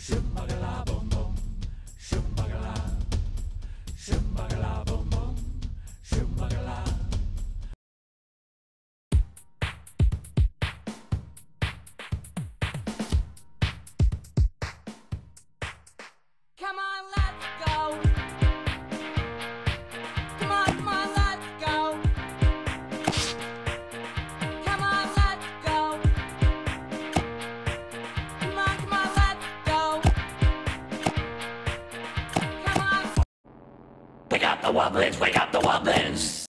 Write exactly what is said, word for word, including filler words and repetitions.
Shumbagala boom boom, shumbagala, shumbagala boom boom, shumbagala. Come on, let's go. Come on, come on, let's go. Come on, let's go. Come on, come on, let's go. Come on. Wake up the Wobblins, wake up the Wobblins.